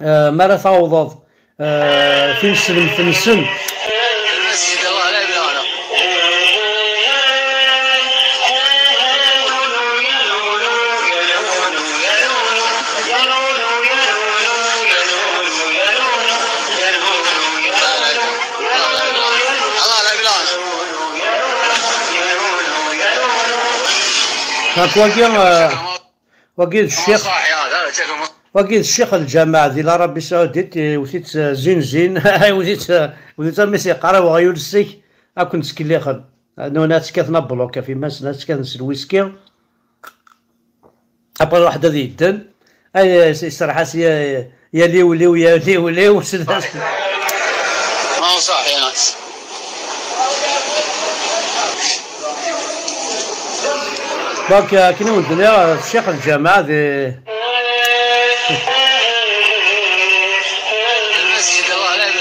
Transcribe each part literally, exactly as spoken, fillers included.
آه ما لا تعوض آه في نسلم في نسن المسجد الله لا يبلانا. هاك واقي واقي الشيخ واقي الشيخ الجامع ديال العربية السعودية وثيت زين زين وثيت وثيت ميسي قرا وغيولسيك اكون تسكليخن انو ناس كثنا بلوكا في ماس ناس كثنا الويسكي ابغى واحد هذا يدن اي يصرح يا يا ليوليو يا ليوليو ما هو صح يا ناس. دونك كنا ودنا الشيخ الجامع دي المسجد الله لا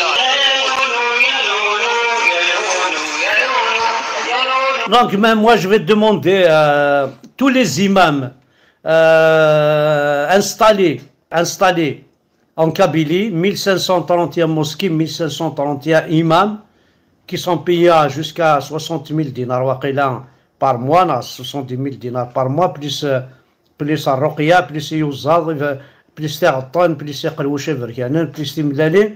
يبلانا. Donc, même moi, je vais demander à tous les imams euh, installés, installés en Kabylie, mille cinq cent trente et un mosquées, mille cinq cent trente et un imams qui sont payés jusqu'à soixante mille dinars par mois, soixante mille dinars par mois, plus plus الرقية, plus يوزاد, plus تعطان, plus يقلوشة بركانا, plus تملالي.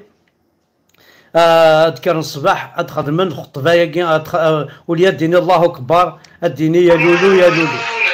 أذكر الصباح أدخل من خطبة يجي ولي الديني الله أكبر الديني يا لولو يا لولو.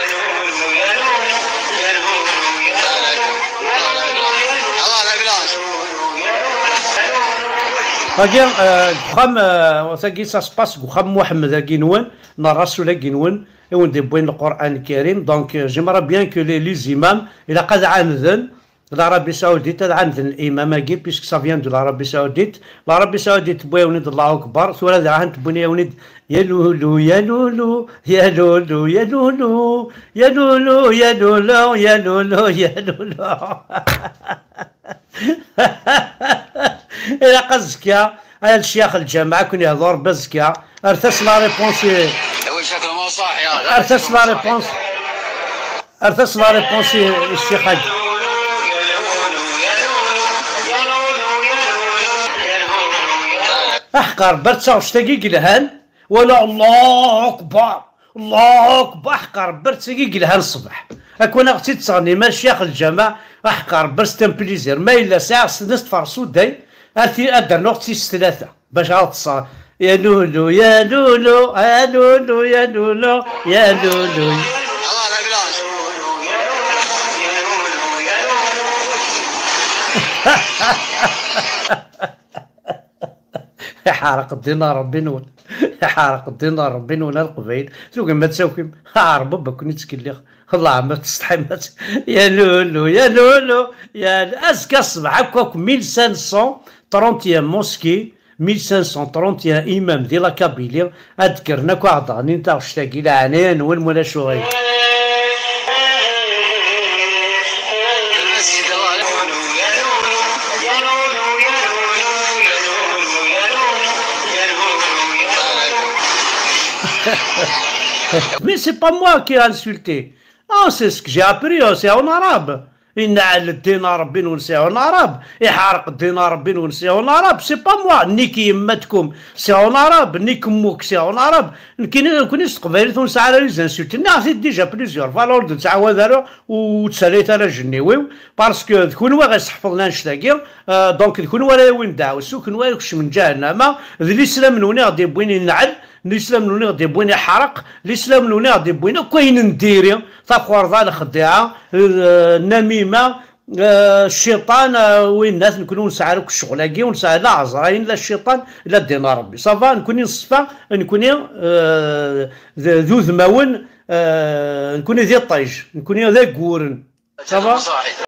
أجي خم وثقي ساسباس خم محمد أجينون نرسول أجينون يوم دبوين القرآن الكريم دونك جيمرا بيان كو لي لي زيمام إلى قد عندن العربية السعودية هذا عندنا الإمام أكيد بيسك سافيان دو العربية السعودية العربية السعودية تبوي ولد الله أكبر ثورة ذا عند تبوني ولد يا لولو يا لولو يا لولو يا لولو يا لولو يا لولو يا لولو يا لولو إلى قزكيا هاي الشيخ الجامعة كون يهضر بزكيا ارتس لا ريبونس شكله ما صح يا ارتس لا ريبونس ارتس لا ريبونس الشيخ احقر برتا وشتاقي قلهان ولا الله اكبر الله اكبر احقر برتا قلهان الصبح اكون اغتي تصغني ما الشيخ الجامع احقر برستن بليزير ما الا ساعه سنست فرسو داي ارتي ادر نغتي ثلاثه باش غتصا يا لولو يا لولو يا لولو يا لولو يا لولو حارق الدينار ربي نول حارق الدينار ربي نول القبيل سوق ما تساوكم عرب بكون يتكلخ الله ما تستحي يا لولو يا لولو يا اسكا الصبح هكاك mille cinq cent trente et un موسكي mille cinq cent trente et un امام ديال كابيليا اذكرنا كو عضاني نتا وشتاقي لعنان والمولا شوغي Mais c'est pas moi qui ai insulté. Ah, c'est ce que j'ai appris, c'est en arabe. ينعل الدينار ربي ونسيو العرب يحارق الدينار ربي ونسيو العرب سي با موا نيكي يماتكم سيو العرب نيكموك سيو العرب كاين كون يستقبل ثون ساعه لي زانسولتي نعرف ديجا بليزيور فالور دو تعاود هذا وتساليت على جنيوي باسكو كون هو غيحفظ لنا نشتاقي دونك كون هو وين داو سو كون هو من جهنم الاسلام نوني غادي بوين ينعل الاسلام نوني غادي بوين يحرق الاسلام نوني غادي بوين كاين نديري تاخور ذا الخديعه النميمه الشيطان وين الناس نكونوا نسعى الشغلاكي ونسعى لا عزراين لا الشيطان لا دينا ربي صافا نكوني نصفى نكوني ذو ذماون نكوني ذي الطيج نكوني ذا كورن صافا